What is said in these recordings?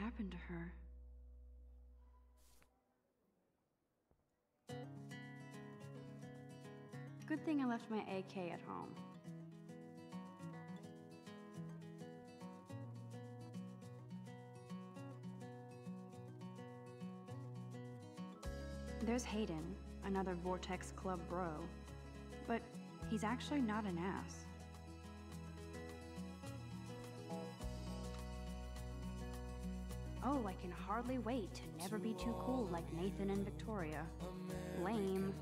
happened to her? Good thing I left my AK at home. There's Hayden, another Vortex Club bro. But he's actually not an ass. Oh, I can hardly wait to never be too cool like Nathan and Victoria. Lame.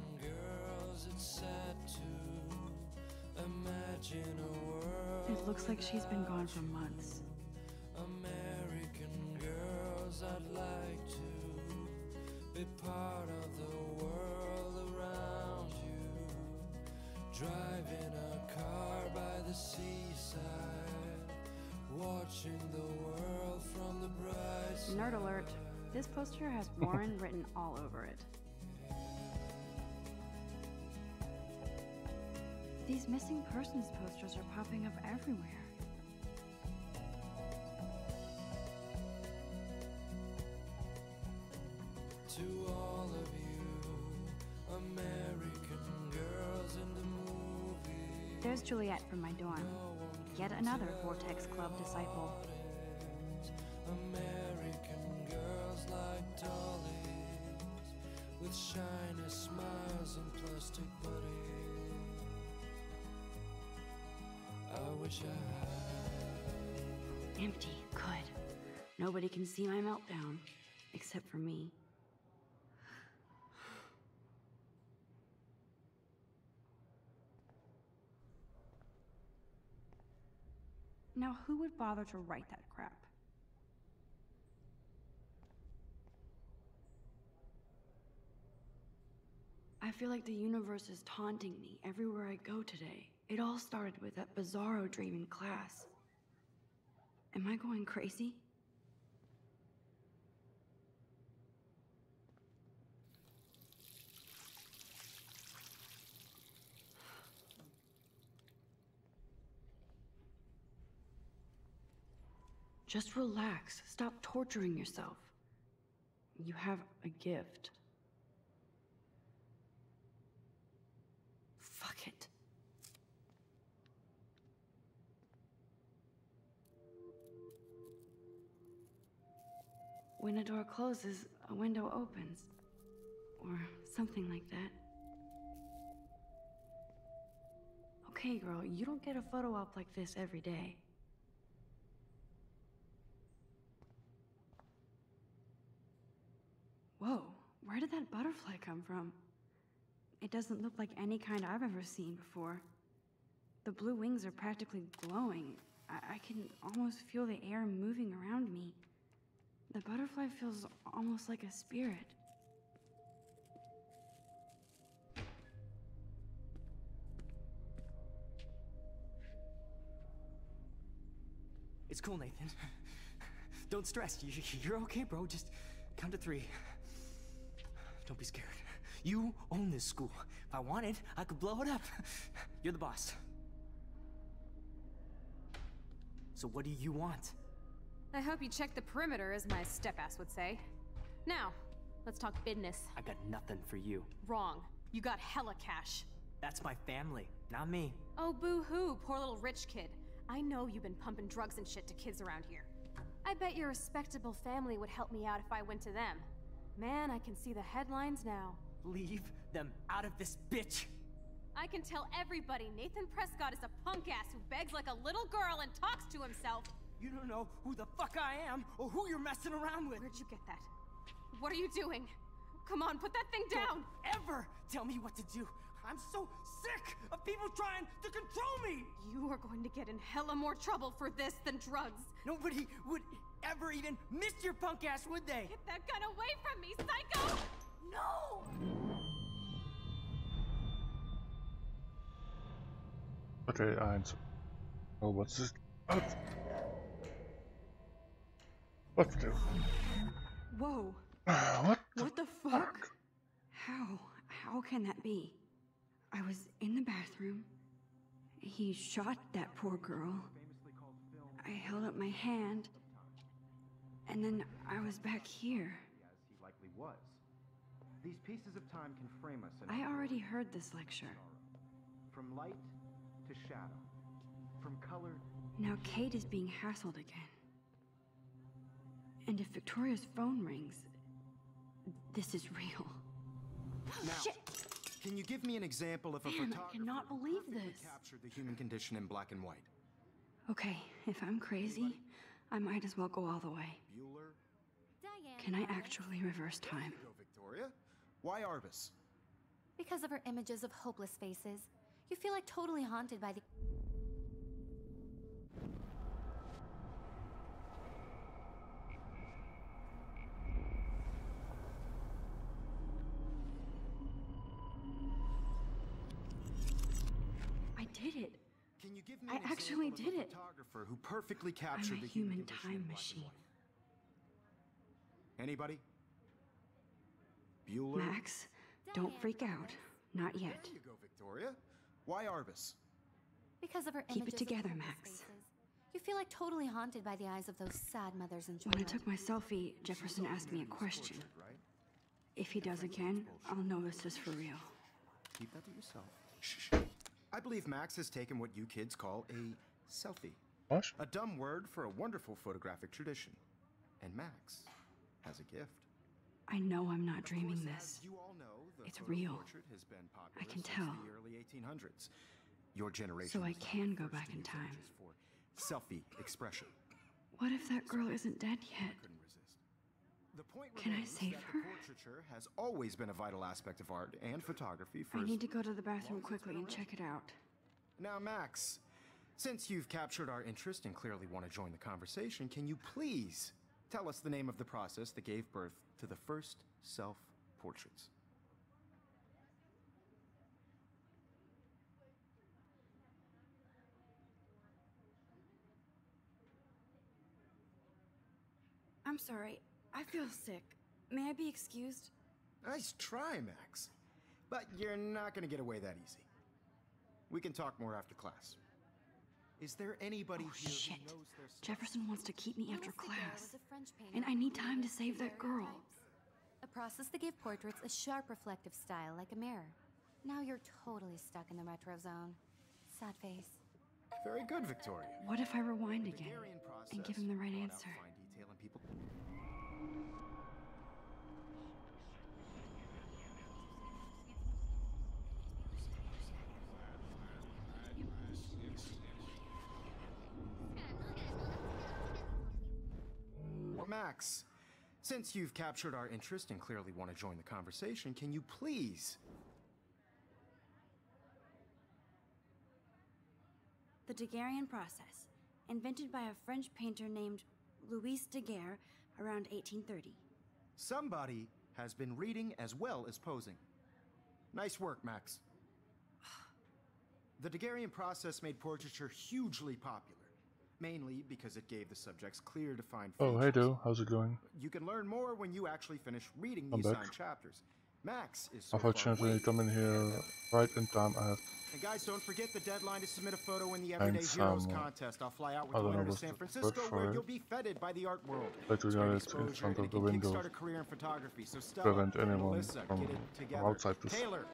It looks like she's been gone for months. American girls, I'd like to be part of the world around you. Driving a car by the seaside, watching the world from the bright side. Nerd alert. This poster has Warren written all over it. These missing persons posters are popping up everywhere. To all of you, American girls in the movie. There's Juliet from my dorm. Yet another Vortex Club disciple. American girls like dollies, with shiny smiles and plastic bodies. I wish I had. Empty. Good. Nobody can see my meltdown. Except for me. Now, who would bother to write that crap? I feel like the universe is taunting me everywhere I go today. It all started with that bizarro dream in class. Am I going crazy? Just relax. Stop torturing yourself. You have a gift. Fuck it. When a door closes, a window opens. Or something like that. Okay, girl, you don't get a photo op like this every day. Whoa, where did that butterfly come from? It doesn't look like any kind I've ever seen before. The blue wings are practically glowing. I can almost feel the air moving around me. The butterfly feels almost like a spirit. It's cool, Nathan. Don't stress. You're okay, bro. Just count to 3. Don't be scared. You own this school. If I wanted, I could blow it up. You're the boss. So what do you want? I hope you check the perimeter, as my step-ass would say. Now, let's talk business. I got nothing for you. Wrong. You got hella cash. That's my family, not me. Oh, boo-hoo, poor little rich kid. I know you've been pumping drugs and shit to kids around here. I bet your respectable family would help me out if I went to them. Man, I can see the headlines now. Leave them out of this, bitch! I can tell everybody Nathan Prescott is a punk ass who begs like a little girl and talks to himself. You don't know who the fuck I am or who you're messing around with. Where'd you get that? What are you doing? Come on, put that thing down! Don't ever tell me what to do. I'm so sick of people trying to control me! You are going to get in hella more trouble for this than drugs. Nobody would ever even miss your punk ass, would they? Get that gun away from me, psycho! No! Okay, 1. Oh, what's this? What the? Whoa. What the fuck? How can that be? I was in the bathroom. He shot that poor girl. I held up my hand. And then I was back here. As he likely was. These pieces of time can frame us in I our already glory heard this lecture. sorrow. From light to shadow. From color. Now Kate is being hassled again. And if Victoria's phone rings, this is real. Now, Shit! can you give me an example of a Man, I photographer cannot who believe perfectly this. captured the human condition in black and white? Okay, if I'm crazy, I might as well go all the way. Bueller? Diane. Can I actually reverse time? Go, Victoria. Why Arbus? Because of her images of hopeless faces, you feel like totally haunted by the... I did it. Can you give me I an actually example did of a it. photographer who perfectly captured I'm a the human human condition in time black and machine. white? Anybody? Bueller? Max, don't freak out. Not yet. There you go, Victoria. Why Arbus? Because of her Keep it images together, of hopeless Max. faces, you feel like totally haunted by the eyes of those sad mothers and When I children. took my selfie, Jefferson asked me a question. Right? If he does again, I'll know this is for real. Keep that to yourself. Shh. I believe Max has taken what you kids call a selfie. What? A dumb word for a wonderful photographic tradition. And Max has a gift. I know I'm not Of dreaming course, this. as you all know, the It's photo real. portrait has been popular I can since tell. the early 1800s. Your generation So I was not can the go first back to in use time. images for selfie expression. What if that girl isn't dead yet? Couldn't resist. The point Can I remains save that her? the portraiture has always been a vital aspect of art and photography for I as need to go to the bathroom long as it's quickly been and check it out. Now, Max, since you've captured our interest and clearly want to join the conversation, can you please tell us the name of the process that gave birth to the first self-portraits? I'm sorry. I feel sick. May I be excused? Nice try, Max. But you're not going to get away that easy. We can talk more after class. Is there anybody Oh, here shit. who knows their stuff? Jefferson wants to keep me Louis after Daguerre class. was a French painter And I need who time to used save that girl. daguerreotypes, a process that gave portraits a sharp reflective style like a mirror. Now you're totally stuck in the retro zone. Sad face. Very good, Victoria. What if I rewind again Daguerrean process and give him the right brought out answer? fine detail in people. Max, since you've captured our interest and clearly want to join the conversation, can you please? The Daguerrean process, invented by a French painter named Louis Daguerre around 1830. Somebody has been reading as well as posing. Nice work, Max. The Daguerrean process made portraiture hugely popular, mainly because it gave the subjects clear, defined features. Oh, hey Joe, how's it going? You can learn more when you actually finish reading the I'm back. assigned chapters. Max is so far Unfortunately, away. I come in here right in time. I have And guys, don't forget the deadline to submit a photo in the Everyday And Heroes some, contest. I'll fly out with I the don't know winner to what's San the Francisco, word where for you'll it. be feted by the art world. But we It's got great it in exposure, front and of it the can window kickstart a career in photography. So to Stella, prevent anyone Melissa, from get it together. outside this Taylor,